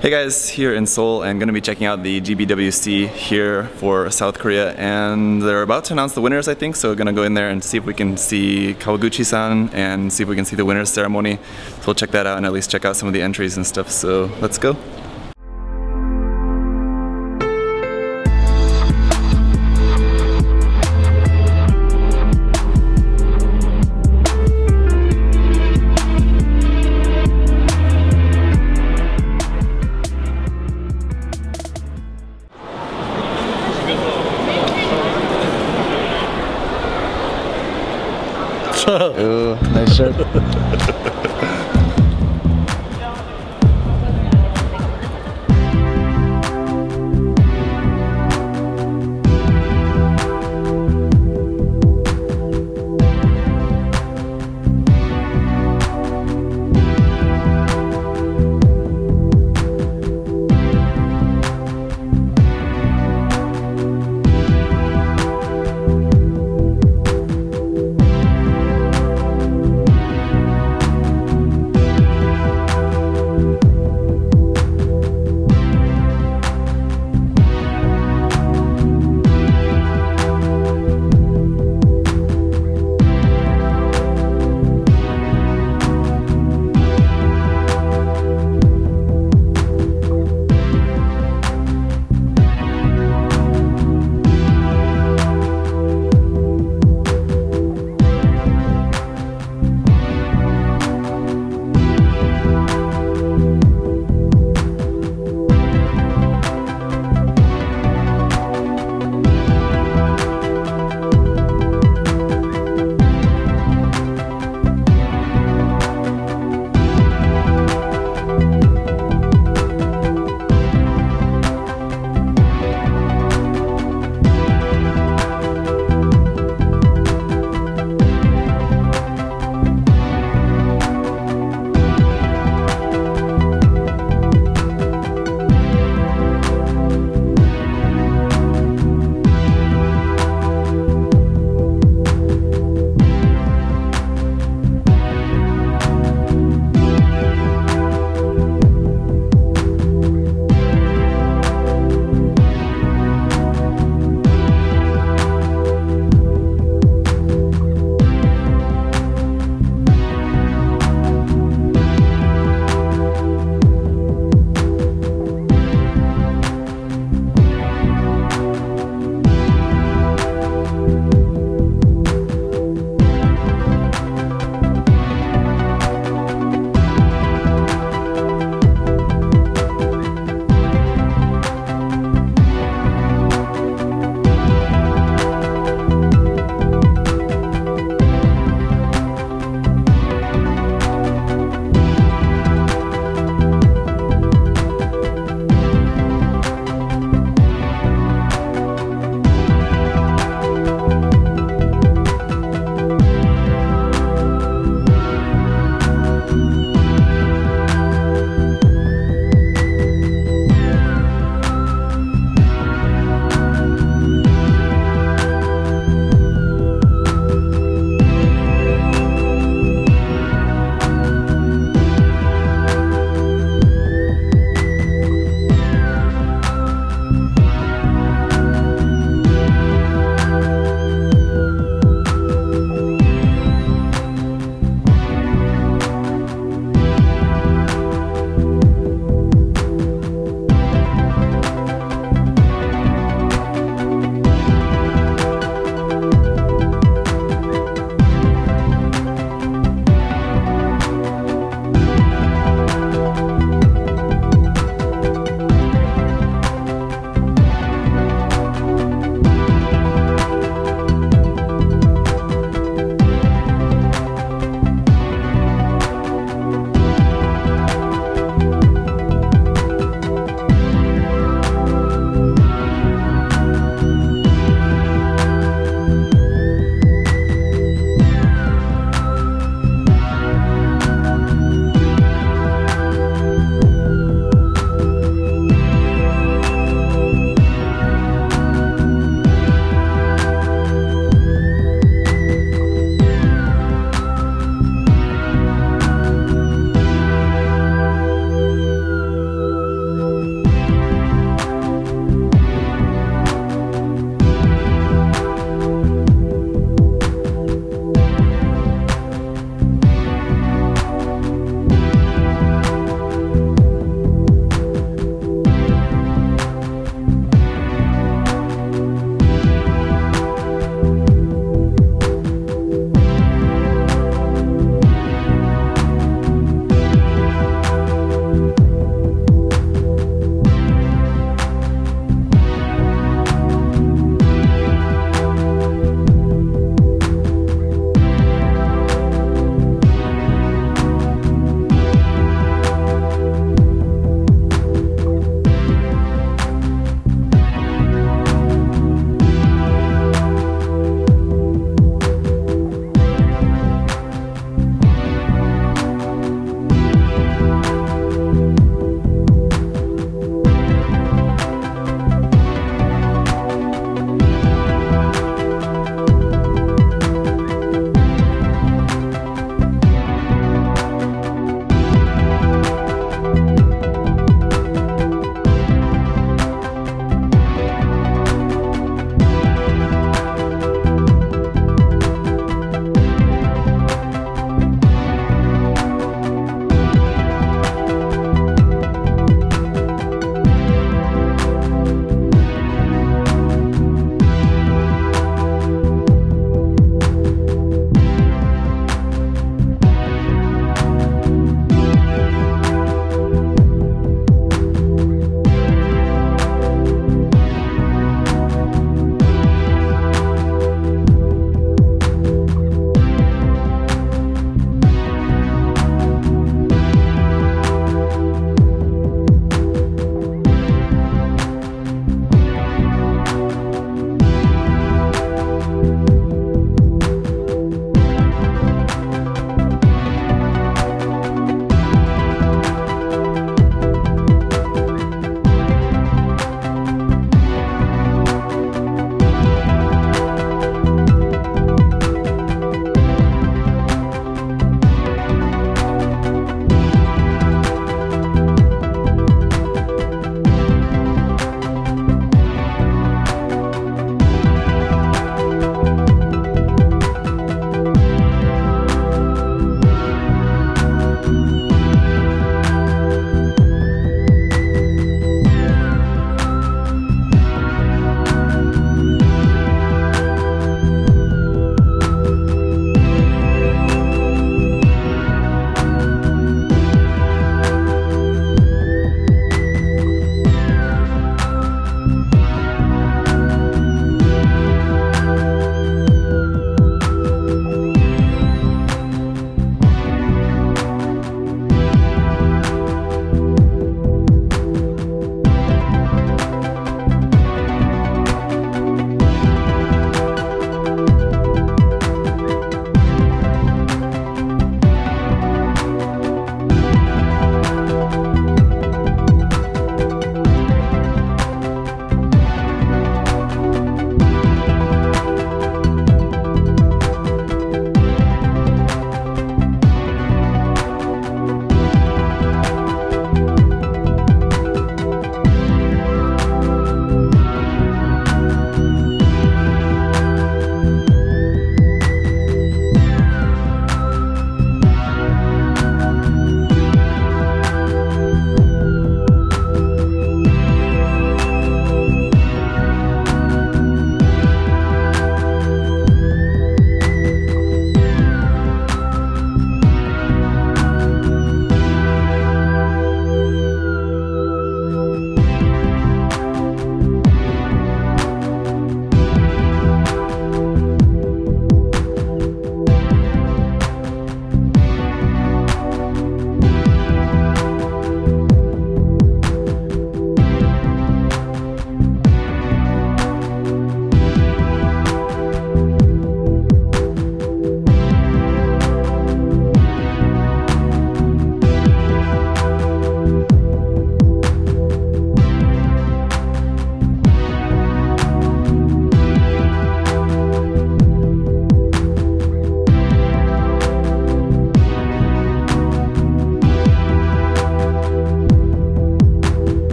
Hey guys, here in Seoul and going to be checking out the GBWC here for South Korea, and they're about to announce the winners, I think, so going to go in there and see if we can see Kawaguchi-san and see if we can see the winners ceremony. So we'll check that out and at least check out some of the entries and stuff, so let's go. Ooh, nice shirt.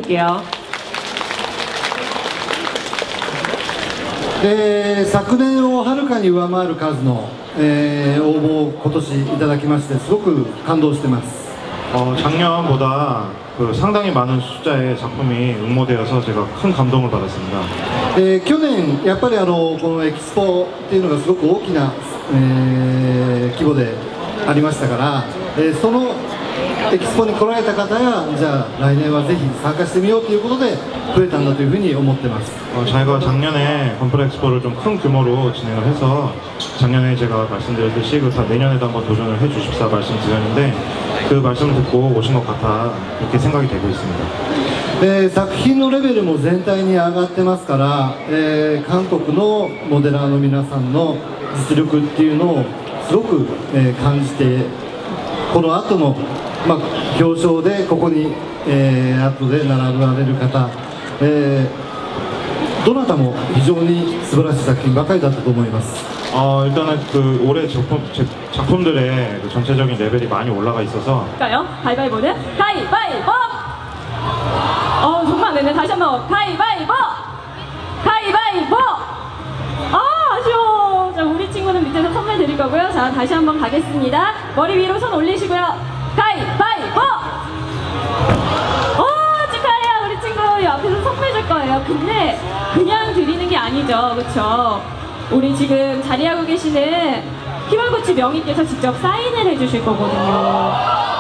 부탁드릴게요. 昨年をはるかに上回る数の、応募を今年いただきましてすごく感動してます。 작년보다 상당히 많은 숫자의 작품이 응모되어서 제가 큰 감동을 받았습니다. 去年やっぱりこのエキスポっていうのがすごく大きな、規模でありましたから、そのエキスポに来られた方がじゃあ来年はぜひ参加してみようということで増えたんだというふうに思ってます。 저희가 작년에 건프라 엑스포를 좀 큰 규모로 진행을 해서 작년에 제가 말씀드렸듯이 다 내년에도 한번 도전을 해주십사 말씀드렸는데 그 말씀을 듣고 오신 것 같아 이렇게 생각이 되고 있습니다. 作品のレベルも全体に上がってますから、韓国のモデラーの皆さんの実力っていうのをすごく、感じてこの後の、表彰でここに、後で並ばれる方、どなたも非常に素晴らしい作品ばかりだったと思います。 일단은 올해 작품들의 전체적인 레벨이 많이 올라가 있어서 가위바위보는 가위바위보! 정말 네네 다시 한번 가위바위보! 가위바위보! 아쉬워. 자, 우리 친구는 밑에서 선물 드릴 거고요. 자, 다시 한번 가겠습니다. 머리 위로 손 올리시고요. 가위바위보! 축하해요. 우리 친구 앞에서 선물 줄 거예요. 근데 그냥 드리는 게 아니죠. 그쵸? 우리 지금 자리하고 계시는 히말고치 명인께서 직접 사인을 해주실 거거든요.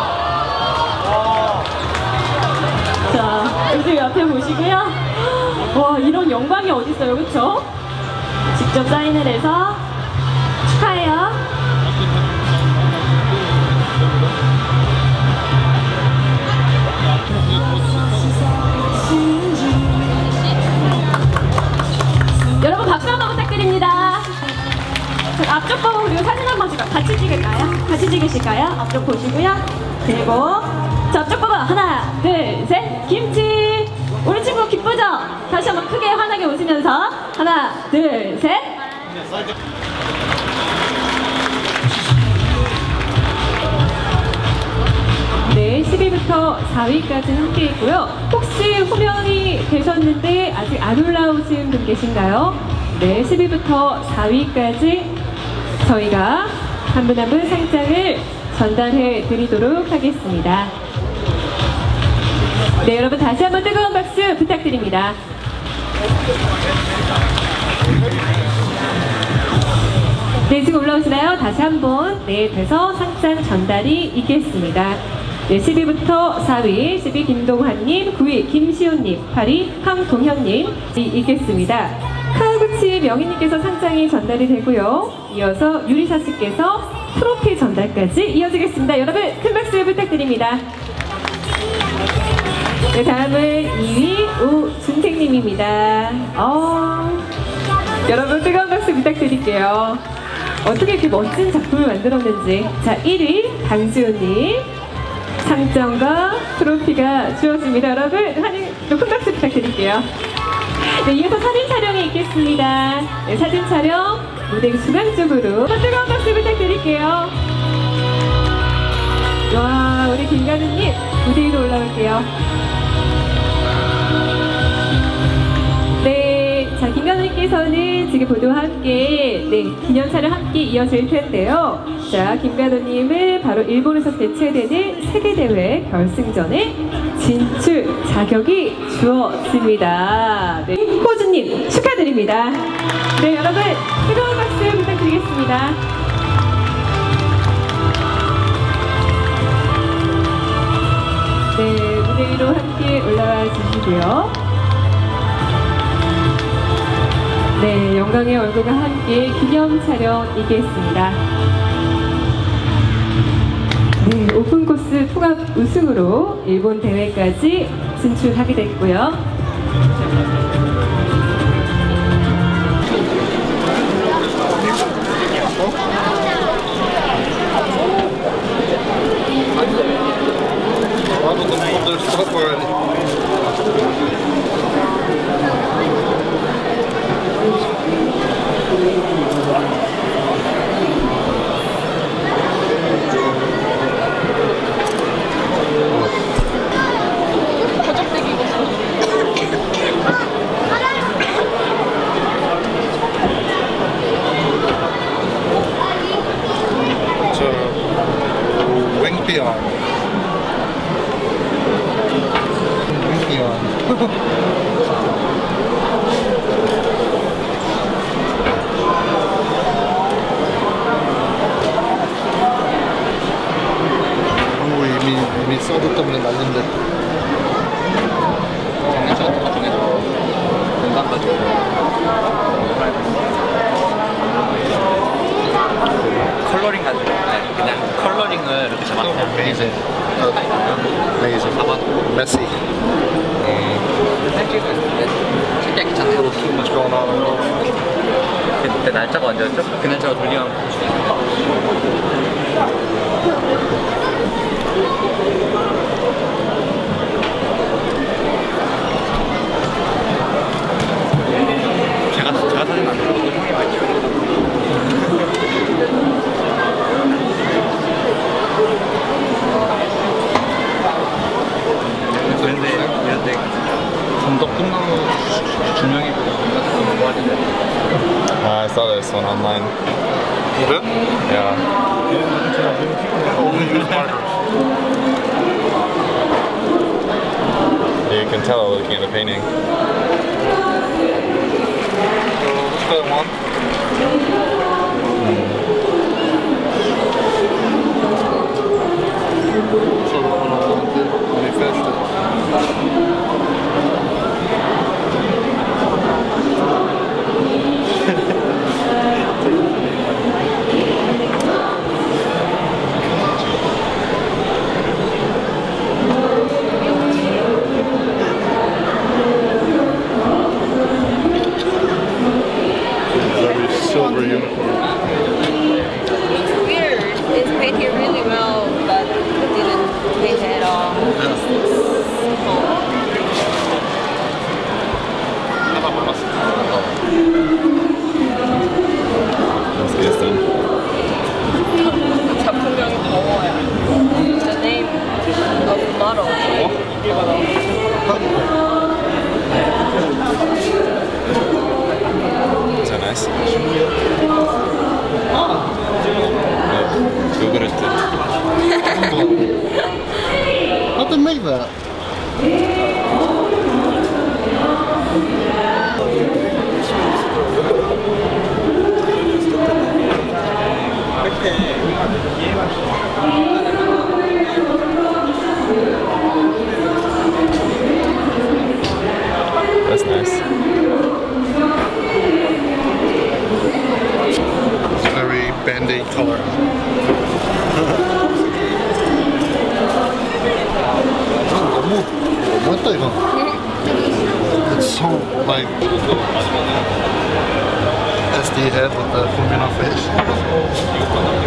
자, 요즘 옆에 보시고요. 와, 이런 영광이 어딨어요, 그쵸? 직접 사인을 해서 축하해요. 여러분 박수 한번 부탁드립니다. 앞쪽 보고 그리고 사진 한번 같이 찍을까요? 같이 찍으실까요? 앞쪽 보시고요. 그리고 자, 앞쪽 보고 하나 둘 셋 김치. 우리 친구 기쁘죠? 다시 한번 크게 환하게 웃으면서 하나 둘 셋. 네, 10위부터 4위까지 함께 있고요. 혹시 호명이 되셨는데 아직 안 올라오신 분 계신가요? 네, 10위부터 4위까지 저희가 한 분 한 분 상장을 전달해 드리도록 하겠습니다. 네, 여러분 다시 한번 뜨거운 박수 부탁드립니다. 네, 지금 올라오시나요? 다시 한번 네, 돼서 상장 전달이 있겠습니다. 네, 10위부터 4위, 10위 김동환님, 9위 김시훈님, 8위 황동현님 있겠습니다. 카와구치 명인님께서 상장이 전달이 되고요. 이어서 유리사씨께서 트로피 전달까지 이어지겠습니다. 여러분 큰 박수 부탁드립니다. 네, 다음은 2위 오준택님입니다. 여러분 뜨거운 박수 부탁드릴게요. 어떻게 이렇게 멋진 작품을 만들었는지. 자, 1위 강지훈님 상장과 트로피가 주어집니다. 여러분 큰 박수 부탁드릴게요. 네, 이어서 사진 촬영이 있겠습니다. 네, 사진 촬영 무대 중앙 쪽으로 뜨거운 박수 부탁드릴게요. 와, 우리 김가는님 무대 위로 올라올게요. 네, 자, 김가노님께서는 지금 보도와 함께 기념 촬영 함께 이어질 텐데요. 자, 김가노님은 바로 일본에서 개최되는 세계대회 결승전에 진출 자격이 주어집니다. 네, 호주님 축하드립니다. 네, 여러분 뜨거운 박수 부탁드리겠습니다. 네, 무대 위로 함께 올라와 주시고요. 네, 영광의 얼굴과 함께 기념 촬영이겠습니다. 네, 오픈코스 통합 우승으로 일본 대회까지 진출하게 됐고요. 거적대기 이미 서브 때문에 난린데. 정해져? 공간 가지고. 컬러링 가지고 그냥 컬러링을 이렇게 잡았어요. Amazing. Amazing. Messy. 진짜 괜찮아요. Too much going on. 그때 날짜가 언제였죠? 그 날짜가 돌리면 제가 사진 안 찍어도 형이 많이 찍어요. 그런데 감독 끝나고 준영이 보고 뭐 하는데? I saw this one online. Good? Yeah. Only use markers. You can tell looking at the painting. This guy won. So when he finished it. Very silver unicorn. It's weird. It's painted really well, but it didn't paint it at all. Let's get this done. 작품명이 더워요. The name of the model. Is that nice? Google it. How'd they make that? That's nice. It's very Band-Aid color. 너무했다 이거. It's so like SD head with the Fumina face.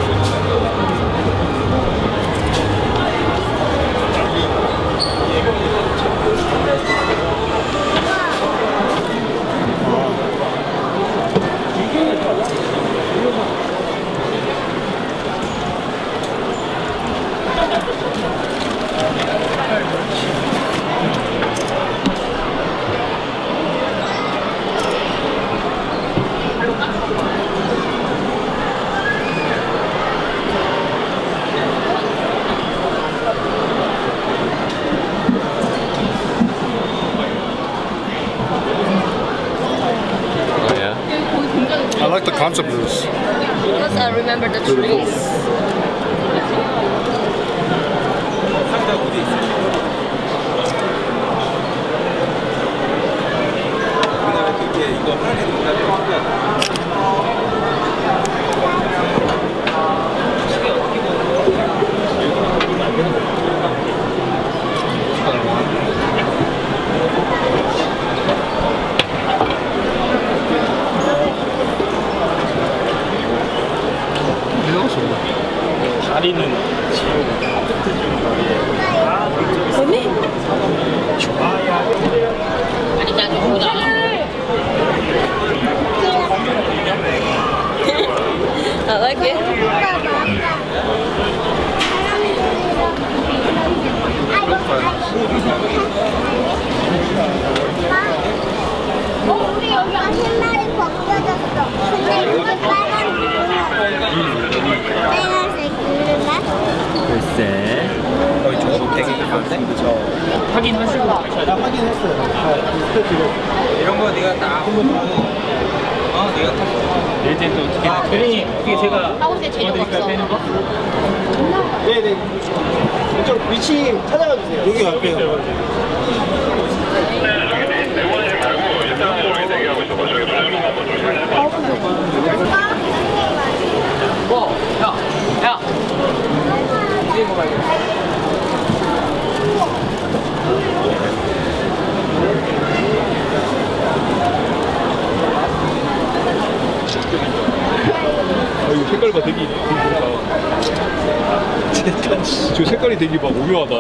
Oh yeah. I like the concept of this. Because I remember the trees. I like it. 우리 여기 한 마리 벗겨졌어. 근데 이거 빨간색 누르나? 글쎄 저희 저거 되게 이쁜데? 확인하시고. 제가 확인했어요. 이런 거 네가 딱 네가 딱 이제 또 어떻게 어떻게 제가 하우스에 재료가 없어. 네네. 이쪽 위치 찾아가 주세요. 여기 앞에요. 야! 뒤에 뭐 봐야겠다. 이거 색깔 봐, 되게 좋다. 저 색깔이 되게 막 오묘하다.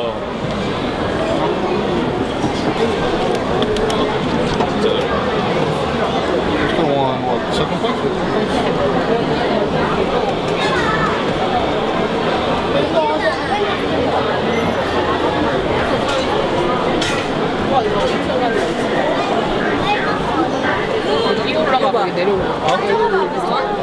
위에 올라가고 내려오고.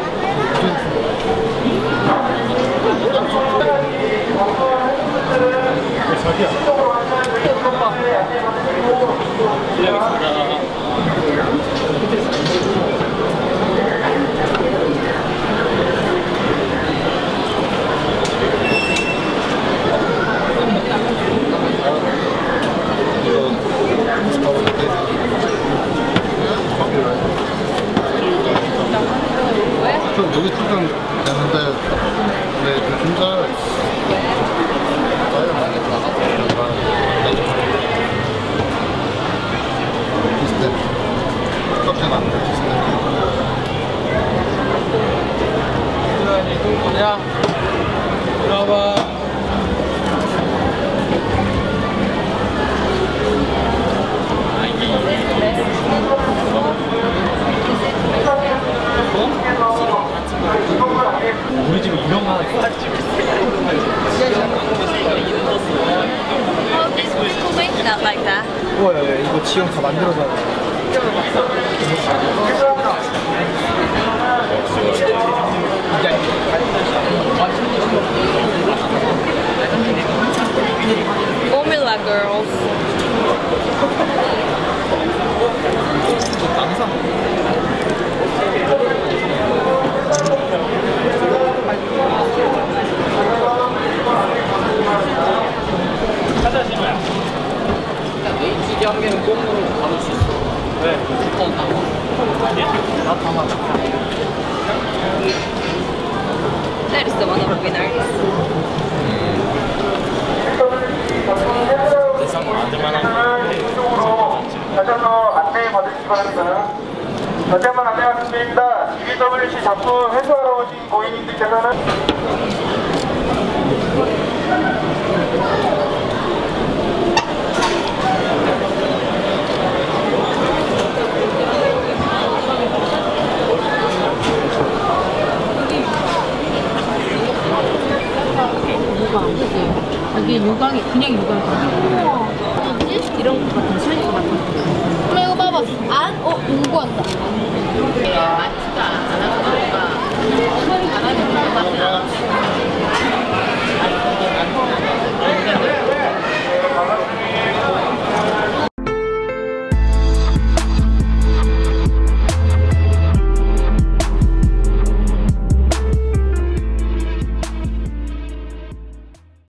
좀 여기 출장 되는데 왜 진짜 비슷해. 똑같진 않네. 비슷해. 야, 들어봐. 우리 집에 이런 거 하나 있어. Oh, this people make that like that. 우와, 이거 지금 다 만들어서. Formula girls. 찌개 한 개는 꽁으로 담을 수 있어. 왜? 나 담아. That is the one of winners. 대상 만들만한 다셔서 안내 받으시기 바랍니다. 다시 한번 안내 말씀드립니다. GBWC 작품 회수하러 오신 고객님들께서는 이게 유광이 그냥 유광이 이런 거 같은 샤이니 같은 거. 이거 봐봐. 안? 공부한다.